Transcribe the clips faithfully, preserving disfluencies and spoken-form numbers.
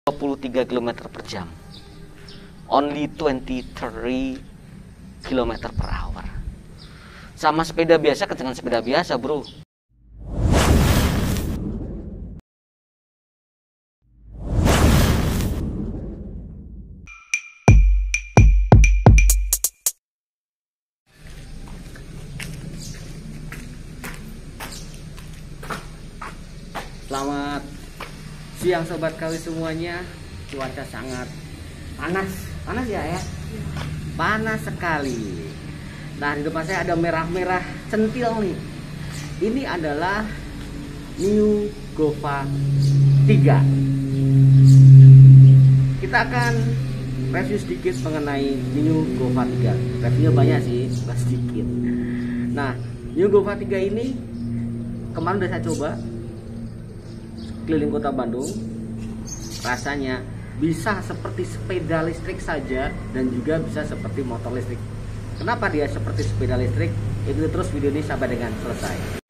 dua puluh tiga kilometer per jam. Only twenty-three kilometer per hour. Sama sepeda biasa, kencang sepeda biasa, bro. Selamat siang sobat K W semuanya. Cuaca sangat panas, panas ya ya, panas sekali. Nah, di depan saya ada merah-merah centil nih. Ini adalah New Gova tiga. Kita akan review sedikit mengenai New Gova tiga. Reviewnya banyak sih, bukan sedikit. Nah, New Gova tiga ini kemarin udah saya coba keliling kota Bandung. Rasanya bisa seperti sepeda listrik saja dan juga bisa seperti motor listrik. Kenapa dia seperti sepeda listrik? Ikuti terus video ini sampai dengan selesai.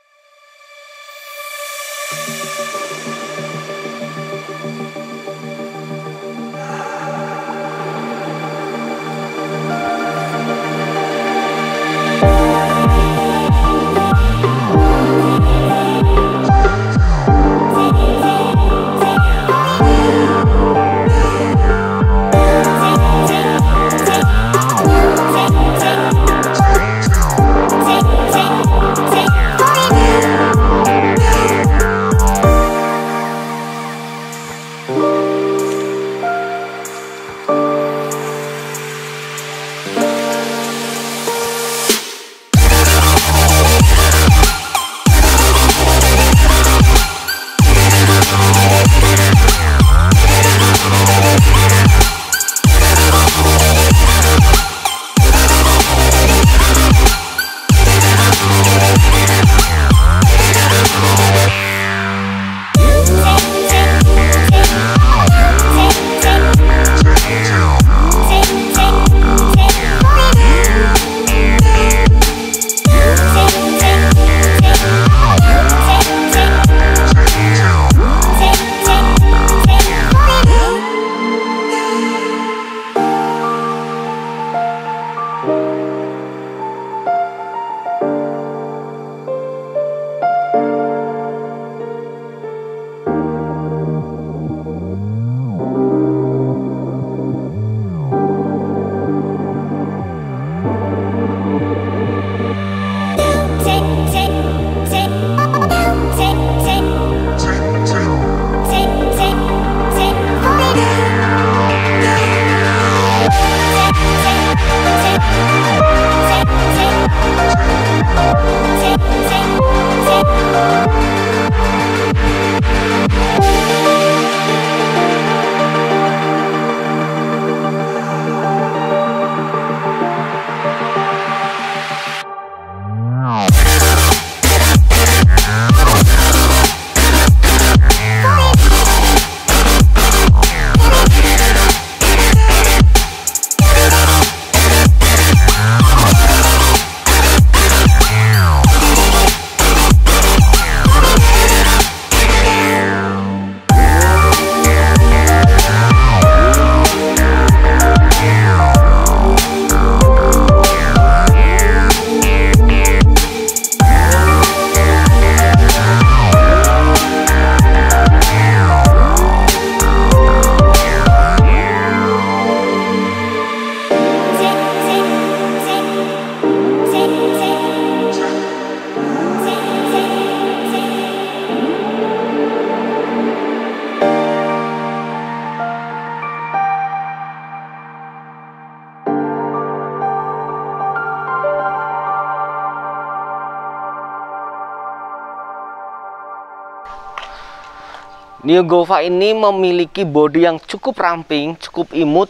New Gova ini memiliki bodi yang cukup ramping, cukup imut,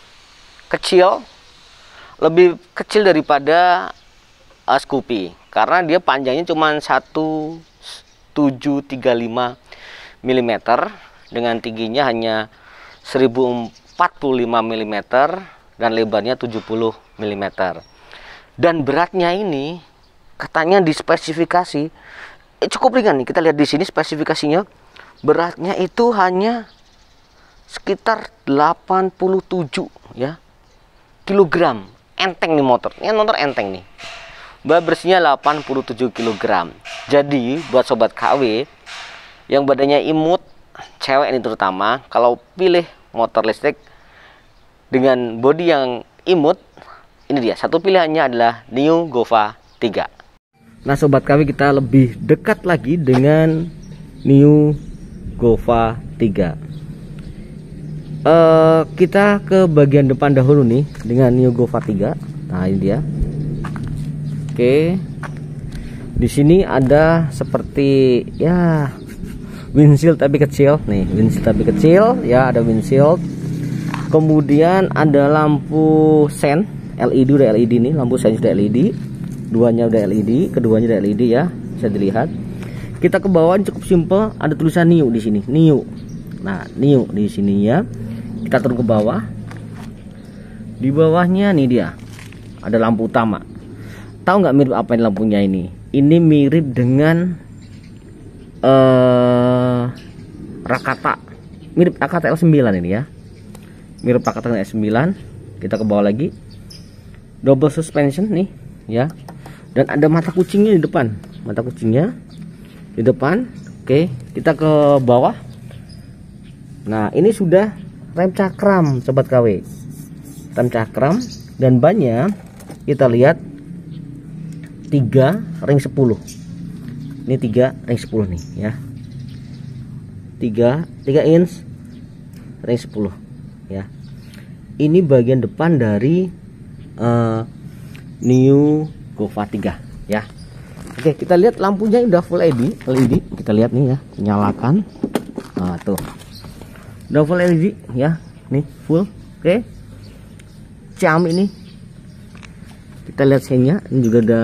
kecil, lebih kecil daripada uh, Scoopy, karena dia panjangnya cuma seratus tujuh puluh tiga lima milimeter dengan tingginya hanya seribu empat puluh lima milimeter dan lebarnya tujuh puluh milimeter. Dan beratnya ini katanya di spesifikasi eh, cukup ringan nih. Kita lihat di sini spesifikasinya. Beratnya itu hanya sekitar delapan puluh tujuh ya kilogram. Enteng nih motor. Ini motor enteng nih. Berat bersihnya delapan puluh tujuh kilogram. Jadi buat sobat K W yang badannya imut, cewek ini terutama, kalau pilih motor listrik dengan bodi yang imut, ini dia. Satu pilihannya adalah Nio Gova tiga. Nah sobat K W, kita lebih dekat lagi dengan Nio Gova tiga. Uh, kita ke bagian depan dahulu nih dengan Nio Gova tiga. Nah ini dia. Oke, di sini ada seperti ya windshield tapi kecil nih, windshield tapi kecil ya, ada windshield. Kemudian ada lampu sen L E D, udah L E D nih, lampu sen sudah L E D, duanya udah L E D, keduanya udah L E D ya, bisa dilihat. Kita ke bawah cukup simple, ada tulisan Nio di sini, Nio. Nah, Nio di sini ya. Kita turun ke bawah. Di bawahnya nih dia, ada lampu utama. Tahu nggak mirip apa ini lampunya ini? Ini mirip dengan uh, Rakata, mirip Rakata L sembilan ini ya. Mirip Rakata L sembilan. Kita ke bawah lagi. Double suspension nih ya. Dan ada mata kucingnya di depan. Mata kucingnya di depan. Oke, kita ke bawah. Nah, ini sudah rem cakram sobat K W. Rem cakram dan bannya kita lihat tiga ring sepuluh. Ini tiga ring sepuluh nih ya. tiga tiga inch ring sepuluh ya. Ini bagian depan dari uh, Nio Gova tiga ya. Oke, kita lihat lampunya udah full L E D, L E D. Kita lihat nih ya, nyalakan. Nah, tuh. Udah full L E D ya. Nih, full. Oke. Jam ini. Kita lihat sennya, ini juga ada.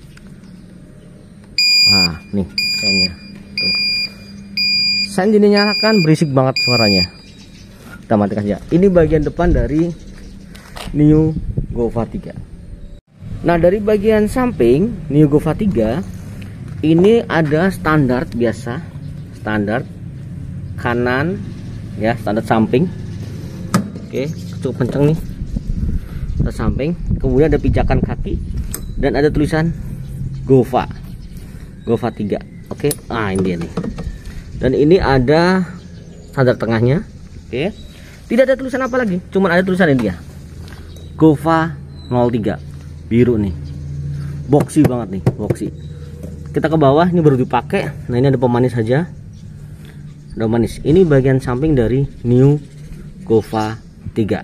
Nah, nih sennya. Tuh. Sen ini nyalakan, berisik banget suaranya. Kita matikan aja. Ini bagian depan dari Nio Gova tiga. Nah, dari bagian samping Nio Gova tiga ini ada standar biasa, standar kanan ya, standar samping. Oke, cukup kenceng nih. Standar samping, kemudian ada pijakan kaki dan ada tulisan Gova. Gova tiga. Oke, ah ini dia nih. Dan ini ada standar tengahnya. Oke. Tidak ada tulisan apa lagi, cuman ada tulisan ini dia. Gova nol tiga. Biru nih, boxy banget nih, boxy. Kita ke bawah, ini baru dipakai. Nah, ini ada pemanis saja, ada pemanis. Ini bagian samping dari Nio Gova tiga.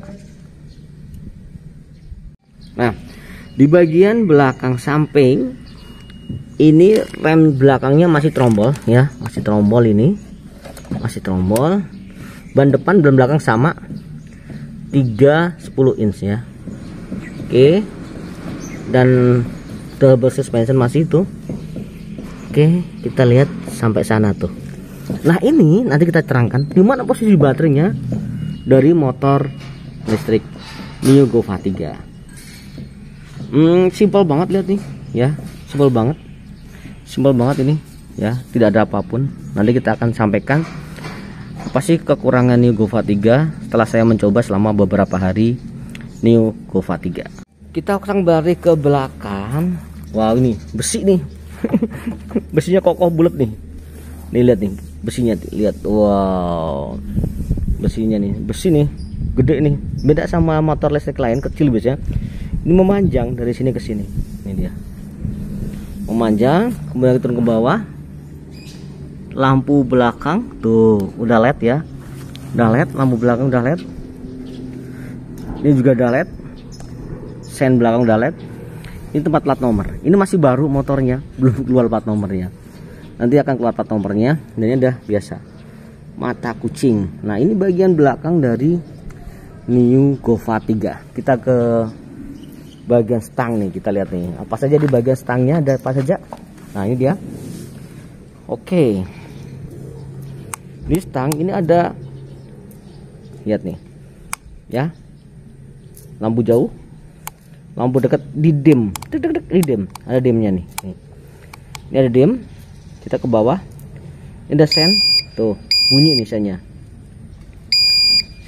Nah, di bagian belakang samping ini rem belakangnya masih trombol ya, masih trombol ini, masih trombol. Ban depan dan belakang sama, tiga sepuluh inch ya. Oke. Dan double suspension masih itu. Oke, kita lihat sampai sana tuh. Nah, ini nanti kita terangkan di mana posisi baterainya dari motor listrik Nio Gova tiga. Hmm, simpel banget, lihat nih ya, simpel banget. Simpel banget ini ya, tidak ada apapun. Nanti kita akan sampaikan apa sih kekurangan Nio Gova tiga setelah saya mencoba selama beberapa hari Nio Gova tiga. Kita akan balik ke belakang. Wow, ini besi nih. Besinya kokoh bulat nih. Nih lihat nih besinya, lihat. Wow, besinya nih, besi nih, gede nih. Beda sama motor listrik lain, kecil biasanya. Ini memanjang dari sini ke sini. Ini dia, memanjang. Kemudian turun ke bawah. Lampu belakang tuh udah L E D ya, udah L E D. Lampu belakang udah L E D. Ini juga udah L E D. Sen belakang udah L E D. Ini tempat plat nomor. Ini masih baru motornya, belum keluar plat nomornya. Nanti akan keluar plat nomornya. Dan ini udah biasa, mata kucing. Nah, ini bagian belakang dari Nio Gova tiga. Kita ke bagian stang nih, kita lihat nih apa saja di bagian stangnya, ada apa saja. Nah, ini dia. Oke, di stang ini ada, lihat nih ya, lampu jauh, lampu dekat, di dim, dek dek dek, di dim, ada dimnya nih. Ini ada dim. Kita ke bawah, ini ada sen, tuh bunyi nih sennya.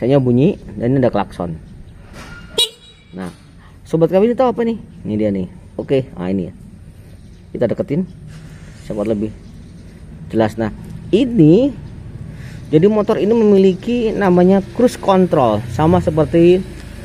Misalnya bunyi dan ini ada klakson. Nah, sobat kami ini tahu apa nih? Ini dia nih. Oke, nah ini ya. Kita deketin siapa lebih jelas. Nah, ini jadi motor ini memiliki namanya cruise control, sama seperti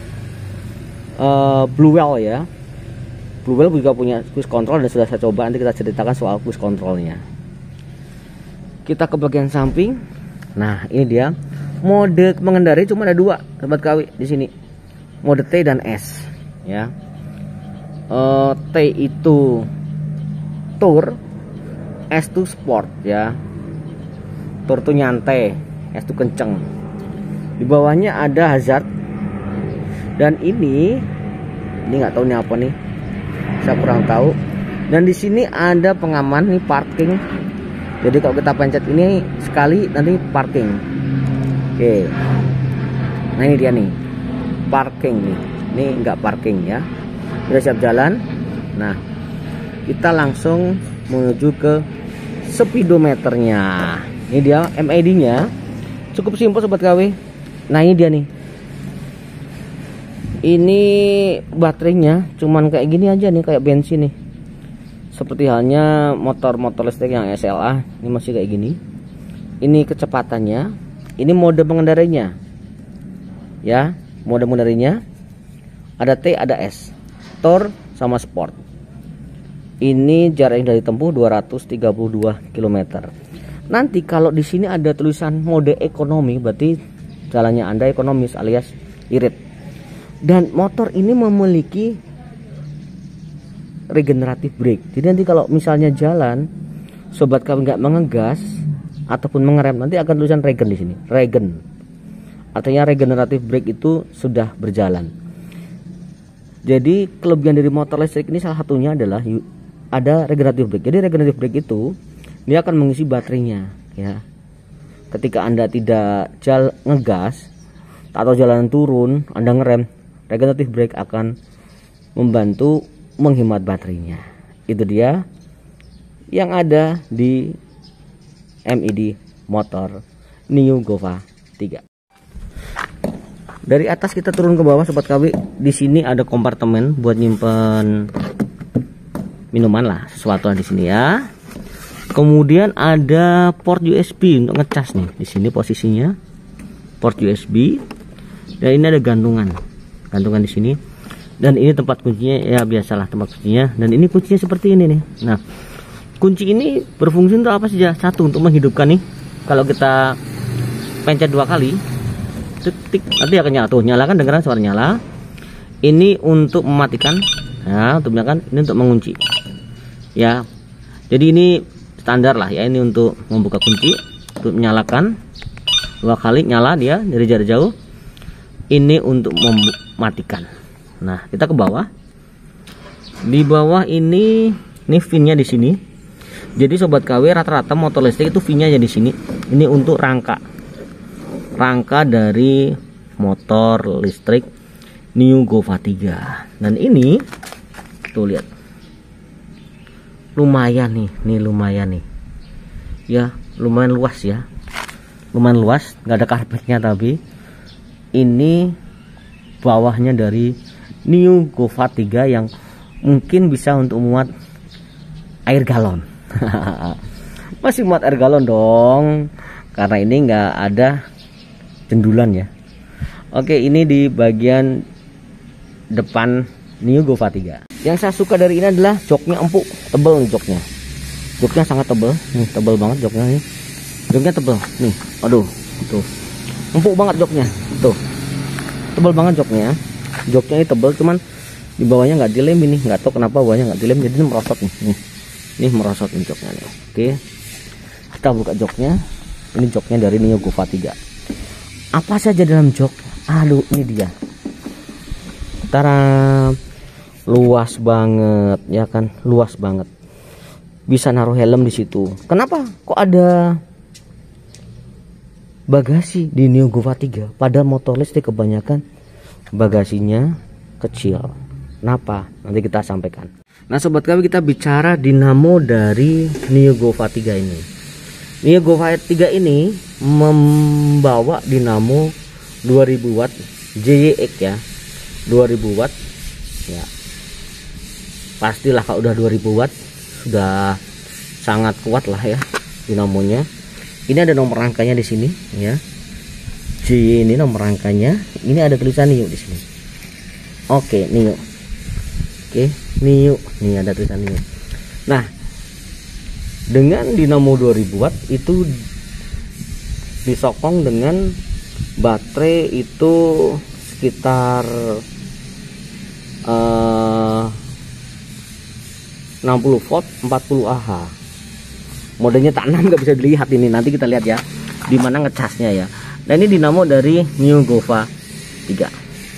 uh, Blue Whale ya. Blue Whale juga punya cruise control dan sudah saya coba, nanti kita ceritakan soal cruise controlnya. Kita ke bagian samping. Nah, ini dia. Mode mengendarai cuma ada dua, sobat K W di sini. Mode T dan S ya. Uh, T itu Tour, S itu Sport ya. Tour itu nyantai, S itu kenceng. Di bawahnya ada hazard. Dan ini ini nggak tahu ini apa nih. Saya kurang tahu. Dan di sini ada pengaman nih, parking. Jadi kalau kita pencet ini sekali nanti parking. Oke. Nah, ini dia nih. Parking nih. Ini enggak parking ya. Sudah siap jalan. Nah, kita langsung menuju ke speedometernya. Ini dia M A D-nya. Cukup simpel sobat K W. Nah, ini dia nih. Ini baterainya cuman kayak gini aja nih, kayak bensin nih. Seperti halnya motor-motor listrik yang S L A, ini masih kayak gini. Ini kecepatannya. Ini mode mengendarainya. Ya, mode mengendarainya. Ada T, ada S. Tour sama Sport. Ini jarak yang dari tempuh dua ratus tiga puluh dua kilometer. Nanti kalau di sini ada tulisan mode ekonomi, berarti jalannya Anda ekonomis alias irit. Dan motor ini memiliki regeneratif brake. Jadi nanti kalau misalnya jalan, sobat kami nggak mengegas ataupun mengerem, nanti akan tulisan regen di sini. Regen. Artinya regeneratif brake itu sudah berjalan. Jadi kelebihan dari motor listrik ini salah satunya adalah ada regeneratif brake. Jadi regeneratif brake itu dia akan mengisi baterainya ya. Ketika Anda tidak jalan ngegas atau jalan turun, Anda ngerem, regeneratif brake akan membantu menghemat baterainya. Itu dia yang ada di M I D motor Nio Gova tiga. Dari atas kita turun ke bawah sobat K W. Di sini ada kompartemen buat nyimpen minuman lah, sesuatu di sini ya. Kemudian ada port U S B untuk ngecas nih. Di sini posisinya port U S B. Dan ini ada gantungan. Gantungan di sini. Dan ini tempat kuncinya ya, biasalah tempat kuncinya. Dan ini kuncinya seperti ini nih. Nah, kunci ini berfungsi untuk apa saja? Satu, untuk menghidupkan nih. Kalau kita pencet dua kali, tik, nanti akan nyala. Tuh, nyala kan, dengeran suara nyala. Ini untuk mematikan. Nah, untuk menyalakan. Ini untuk mengunci. Ya. Jadi ini standar lah ya. Ini untuk membuka kunci, untuk menyalakan. Dua kali nyala dia dari jarak jauh. Ini untuk mematikan. Nah, kita ke bawah. Di bawah ini, ini pinnya di sini. Jadi sobat K W, rata-rata motor listrik itu V-nya di sini. Ini untuk rangka. Rangka dari motor listrik Nio Gova tiga. Dan ini tuh lihat. Lumayan nih, nih lumayan nih. Ya, lumayan luas ya. Lumayan luas, nggak ada karpetnya tapi ini bawahnya dari Nio Gova tiga yang mungkin bisa untuk muat air galon. Masih muat air galon dong, karena ini nggak ada jendulan ya. Oke, ini di bagian depan Nio Gova tiga. Yang saya suka dari ini adalah joknya empuk, tebel nih joknya. Joknya sangat tebel, nih tebel banget joknya nih. Joknya tebel, nih, aduh, tuh, empuk banget joknya, tuh, tebel banget joknya. Joknya ini tebel, cuman di bawahnya nggak dilem ini, nggak tahu kenapa bawahnya nggak dilem, jadi ini merosot nih, nih. Ini merosot nih joknya nih. Oke, kita buka joknya. Ini joknya dari Nio Gova tiga. Apa saja dalam jok? Aduh, ini dia. Tara, luas banget ya kan, luas banget. Bisa naruh helm di situ. Kenapa? Kok ada bagasi di Nio Gova tiga? Padahal motor listrik kebanyakan bagasinya kecil. Kenapa? Nanti kita sampaikan. Nah sobat kami, kita bicara dinamo dari Nio Gova tiga ini. Nio Gova tiga ini membawa dinamo dua ribu watt J Y X ya, dua ribu watt ya. Pastilah kalau udah dua ribu watt sudah sangat kuat lah ya dinamonya. Ini ada nomor rangkanya di sini ya. J ini nomor rangkanya. Ini ada tulisan Nio di sini. Oke, Nio. Oke, Nio. Nih ada tulisan Nio. Nah, dengan dinamo dua ribu watt itu disokong dengan baterai itu sekitar uh, enam puluh volt empat puluh Ah. Modenya tak enam nggak bisa dilihat ini, nanti kita lihat ya di mana ngecasnya ya. Nah, ini dinamo dari Nio Gova tiga.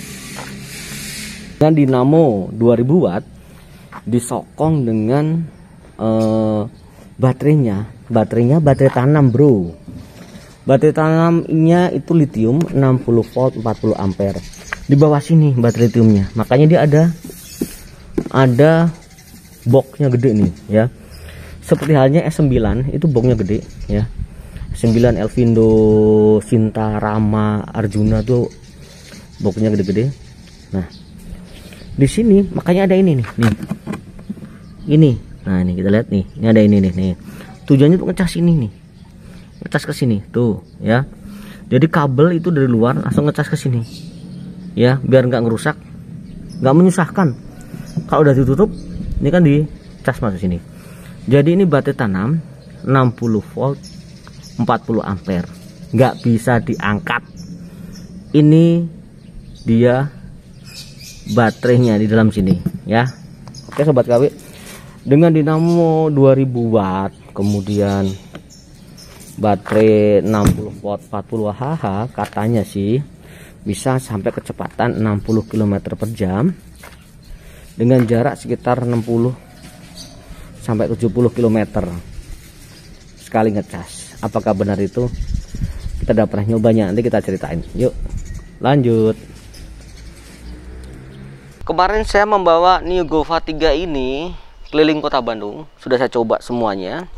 Dan dinamo dua ribu watt disokong dengan uh, baterainya. Baterainya baterai tanam, bro. Baterai tanamnya itu lithium enam puluh volt empat puluh ampere. Di bawah sini baterai lithiumnya. Makanya dia ada ada boxnya gede nih ya. Seperti halnya S sembilan itu boxnya gede ya. S sembilan Elvindo, Sinta, Rama, Arjuna tuh boxnya gede-gede. Nah, di sini makanya ada ini nih, nih. Ini. Nah, ini kita lihat nih. Ini ada ini nih, nih. Tujuannya untuk ngecas ini nih. Ngecas ke sini tuh ya. Jadi kabel itu dari luar langsung ngecas ke sini. Ya, biar nggak ngerusak, nggak menyusahkan. Kalau udah ditutup, ini kan dicas masuk sini. Jadi ini baterai tanam enam puluh volt empat puluh ampere, nggak bisa diangkat. Ini dia baterainya di dalam sini ya. Oke sobat K W, dengan dinamo dua ribu watt kemudian baterai enam puluh volt empat puluh Ah, katanya sih bisa sampai kecepatan enam puluh kilometer per jam dengan jarak sekitar enam puluh sampai tujuh puluh kilometer sekali ngecas. Apakah benar itu? Kita udah pernah nyobanya, nanti kita ceritain. Yuk lanjut. Kemarin saya membawa Nio Gova tiga ini keliling kota Bandung. Sudah saya coba semuanya.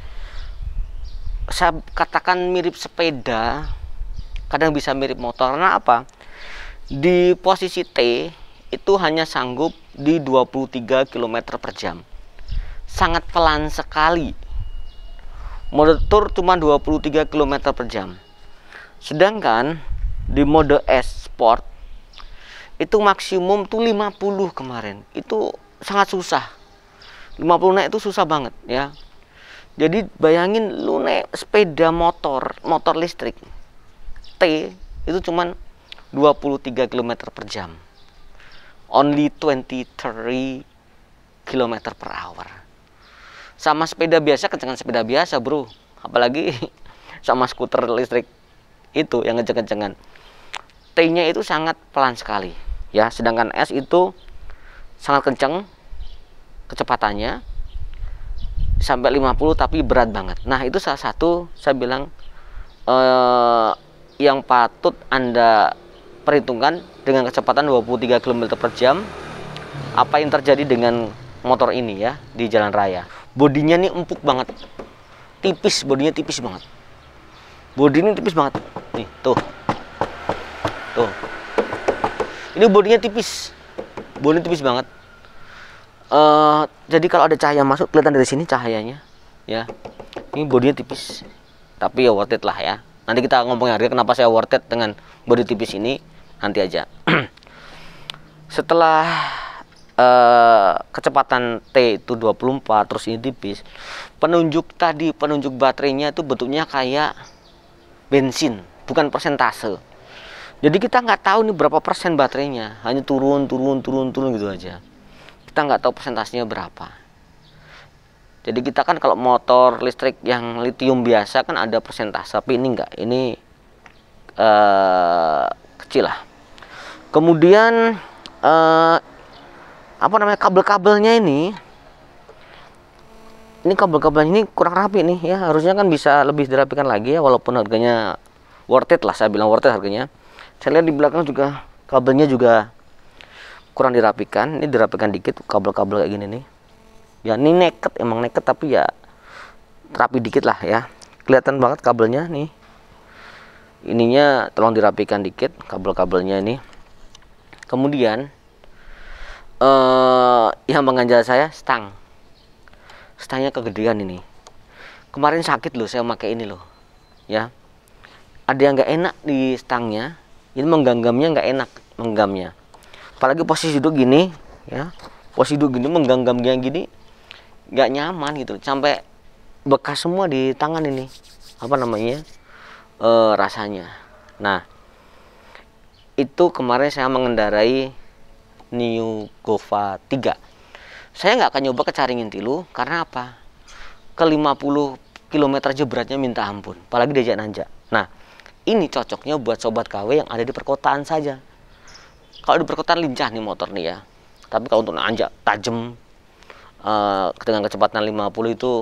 Saya katakan mirip sepeda, kadang bisa mirip motor. Karena apa? Di posisi T itu hanya sanggup di dua puluh tiga kilometer per jam. Sangat pelan sekali. Mode Tour cuma dua puluh tiga kilometer per jam. Sedangkan di mode S Sport itu maksimum tuh lima puluh kemarin. Itu sangat susah. lima puluh naik itu susah banget ya. Jadi bayangin lu naik sepeda motor, motor listrik T itu cuman dua puluh tiga kilometer per jam. Only twenty-three kilometer per hour. Sama sepeda biasa, kencengan sepeda biasa, bro. Apalagi sama skuter listrik itu yang kenceng-kencengan. T-nya itu sangat pelan sekali ya, sedangkan S itu sangat kenceng kecepatannya sampai lima puluh tapi berat banget. Nah, itu salah satu saya bilang eh, yang patut Anda perhitungkan dengan kecepatan dua puluh tiga kilometer per jam. Apa yang terjadi dengan motor ini ya di jalan raya. Bodinya nih empuk banget. Tipis, bodinya tipis banget. Bodi ini tipis banget. Nih, tuh. Tuh. Ini bodinya tipis. Bodinya tipis banget. Uh, jadi kalau ada cahaya masuk kelihatan dari sini cahayanya ya. Ini bodinya tipis. Tapi ya worth it lah ya. Nanti kita ngomongin harga kenapa saya worth it dengan bodi tipis ini nanti aja. Setelah uh, kecepatan T itu dua puluh empat terus ini tipis. Penunjuk tadi, penunjuk baterainya itu bentuknya kayak bensin, bukan persentase. Jadi kita nggak tahu nih berapa persen baterainya, hanya turun, turun, turun, turun gitu aja. Kita nggak tahu persentasenya berapa. Jadi kita kan kalau motor listrik yang lithium biasa kan ada persentase, tapi ini enggak, ini uh, kecil lah. Kemudian uh, apa namanya kabel-kabelnya ini, ini kabel-kabelnya ini kurang rapi nih ya, harusnya kan bisa lebih dirapikan lagi ya, walaupun harganya worth it lah, saya bilang worth it harganya. Saya lihat di belakang juga kabelnya juga kurang dirapikan. Ini dirapikan dikit kabel-kabel kayak gini nih ya. Ini neket, emang neket, tapi ya rapi dikit lah ya. Kelihatan banget kabelnya nih ininya tolong dirapikan dikit kabel-kabelnya ini. Kemudian eh, yang mengganjal saya stang, stangnya kegedean ini. Kemarin sakit loh saya pakai ini loh, ya. Ada yang nggak enak di stangnya, ini menggenggamnya nggak enak menggenggamnya. Apalagi posisi duduk gini, ya, posisi duduk gini menggenggamnya gini, nggak nyaman gitu, sampai bekas semua di tangan ini, apa namanya, e, rasanya. Nah, itu kemarin saya mengendarai Nio Gova tiga. Saya nggak akan nyoba ke Caringin Tilu, karena apa? Ke lima puluh kilometer aja beratnya minta ampun, apalagi diajak nanjak. Nah, ini cocoknya buat sobat K W yang ada di perkotaan saja. Kalau di perkotaan lincah nih motor nih ya. Tapi kalau untuk nanjak tajam uh, dengan kecepatan lima puluh itu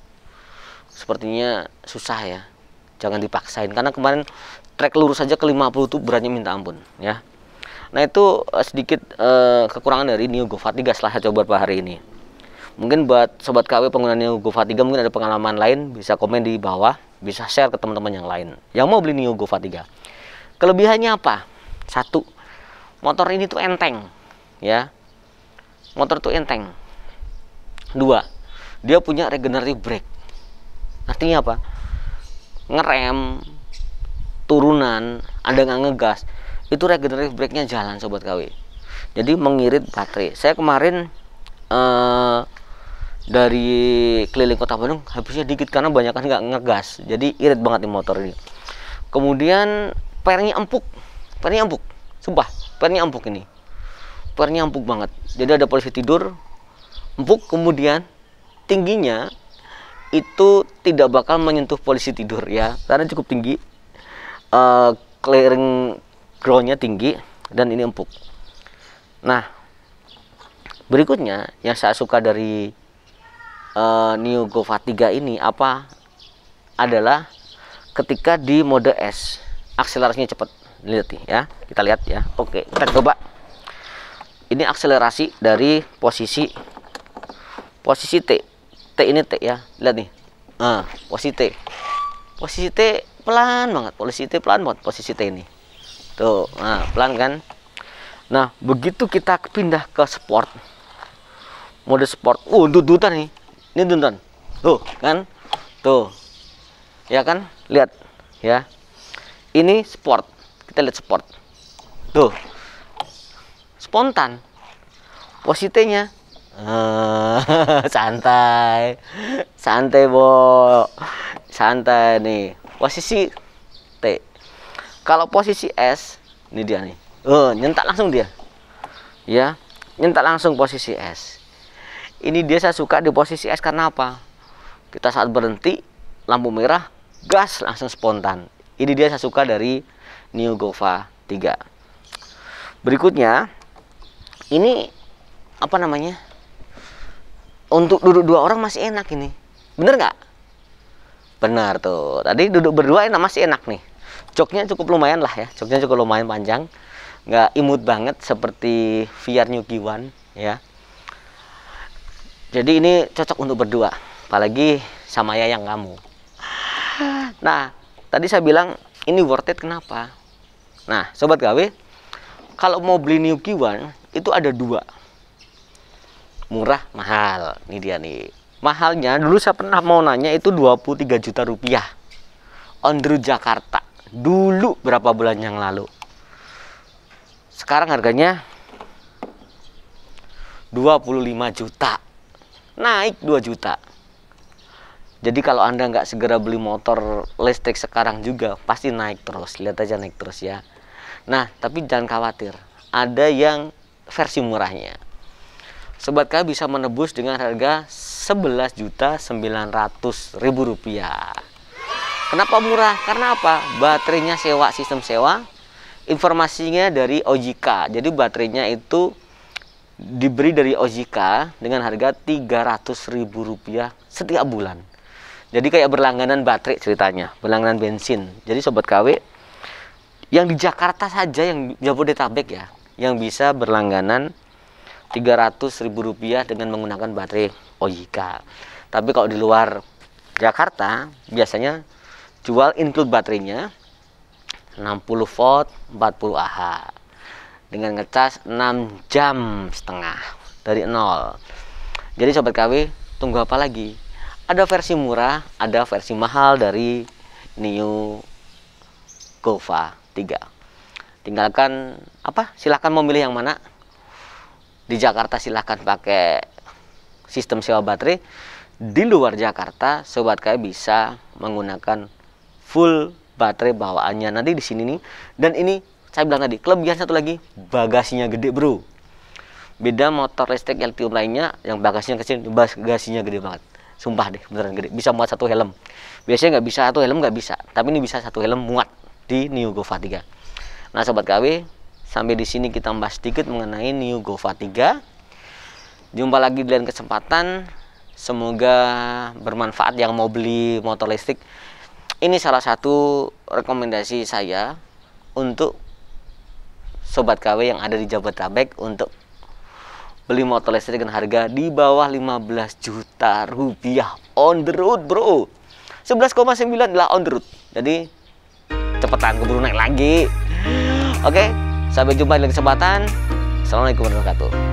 sepertinya susah ya. Jangan dipaksain, karena kemarin trek lurus saja ke lima puluh itu beratnya minta ampun ya. Nah, itu uh, sedikit uh, kekurangan dari Nio Gova tiga setelah saya coba beberapa hari ini. Mungkin buat sobat K W pengguna Nio Gova tiga mungkin ada pengalaman lain, bisa komen di bawah, bisa share ke teman-teman yang lain yang mau beli Nio Gova tiga. Kelebihannya apa? Satu, motor ini tuh enteng ya. Motor tuh enteng. Dua, dia punya regenerative brake. Artinya apa? Ngerem, turunan, Anda nggak ngegas, itu regenerative brake-nya jalan sobat K W. Jadi mengirit baterai. Saya kemarin eh, dari keliling kota Bandung habisnya dikit karena banyak kan nggak ngegas, jadi irit banget nih motor ini. Kemudian pernya empuk, pernya empuk, sumpah pernya empuk ini, pernya empuk banget. Jadi ada posisi tidur empuk, kemudian tingginya itu tidak bakal menyentuh posisi tidur ya, karena cukup tinggi, uh, clearing groundnya tinggi dan ini empuk. Nah, berikutnya yang saya suka dari Uh, Nio Gova tiga ini apa adalah ketika di mode S akselerasinya cepat. Lihat nih ya, kita lihat ya. Oke, kita coba. Ini akselerasi dari posisi posisi T. T ini T ya, lihat nih. Nah, posisi T. Posisi T pelan banget, posisi T pelan banget, posisi T ini. Tuh, nah pelan kan. Nah, begitu kita pindah ke sport, mode sport, uh dudutan nih. Ini tonton, tuh kan, tuh, ya kan, lihat, ya, ini sport, kita lihat sport, tuh, spontan, posisinya, uh, santai, santai bo, santai nih, posisi T. Kalau posisi S, ini dia nih, uh, nyentak langsung dia, ya, nyentak langsung posisi S. Ini dia saya suka di posisi S karena apa? Kita saat berhenti, lampu merah, gas langsung spontan. Ini dia saya suka dari Nio Gova tiga. Berikutnya, ini apa namanya? Untuk duduk dua orang masih enak ini. Bener nggak? Benar tuh. Tadi duduk berdua enak, masih enak nih. Joknya cukup lumayan lah ya. Joknya cukup lumayan panjang. Nggak imut banget seperti V R New Q satu ya. Jadi ini cocok untuk berdua, apalagi sama yayang kamu. Nah, tadi saya bilang ini worth it, kenapa? Nah, sobat K W, kalau mau beli Nio Q satu itu ada dua, murah, mahal. Ini dia nih. Mahalnya dulu saya pernah mau nanya itu dua puluh tiga juta rupiah. On the road Jakarta. Dulu berapa bulan yang lalu. Sekarang harganya dua puluh lima juta. Naik dua juta. Jadi kalau Anda nggak segera beli motor listrik sekarang juga pasti naik terus. Lihat aja naik terus ya. Nah, tapi jangan khawatir. Ada yang versi murahnya. Sobat K bisa menebus dengan harga sebelas juta sembilan ratus ribu rupiah. Kenapa murah? Karena apa? Baterainya sewa, sistem sewa. Informasinya dari O J K. Jadi baterainya itu diberi dari O J K dengan harga tiga ratus ribu rupiah setiap bulan. Jadi kayak berlangganan baterai ceritanya, berlangganan bensin. Jadi sobat K W yang di Jakarta saja, yang Jabodetabek ya, yang bisa berlangganan tiga ratus ribu rupiah dengan menggunakan baterai O J K. Tapi kalau di luar Jakarta biasanya jual include baterainya enam puluh volt empat puluh Ah dengan ngecas enam jam setengah dari nol. Jadi sobat K W, tunggu apa lagi? Ada versi murah, ada versi mahal dari Nio Gova tiga. Tinggalkan apa? Silahkan memilih yang mana. Di Jakarta silahkan pakai sistem sewa baterai. Di luar Jakarta, sobat K W bisa menggunakan full baterai bawaannya nanti di sini nih. Dan ini saya bilang tadi, kelebihan satu lagi, bagasinya gede bro. Beda motor listrik lithium lainnya yang bagasinya kecil, bagasinya gede banget. Sumpah deh, beneran gede. Bisa muat satu helm. Biasanya nggak bisa satu helm, nggak bisa. Tapi ini bisa satu helm muat di Nio Gova tiga. Nah sobat K W, sampai di sini kita bahas sedikit mengenai Nio Gova tiga. Jumpa lagi di lain kesempatan. Semoga bermanfaat yang mau beli motor listrik. Ini salah satu rekomendasi saya untuk sobat K W yang ada di Jabodetabek untuk beli motor listrik dengan harga di bawah lima belas juta rupiah on the road bro. sebelas koma sembilan adalah on the road. Jadi cepetan keburu naik lagi. Oke, sampai jumpa di lain kesempatan. Assalamualaikum warahmatullahi wabarakatuh.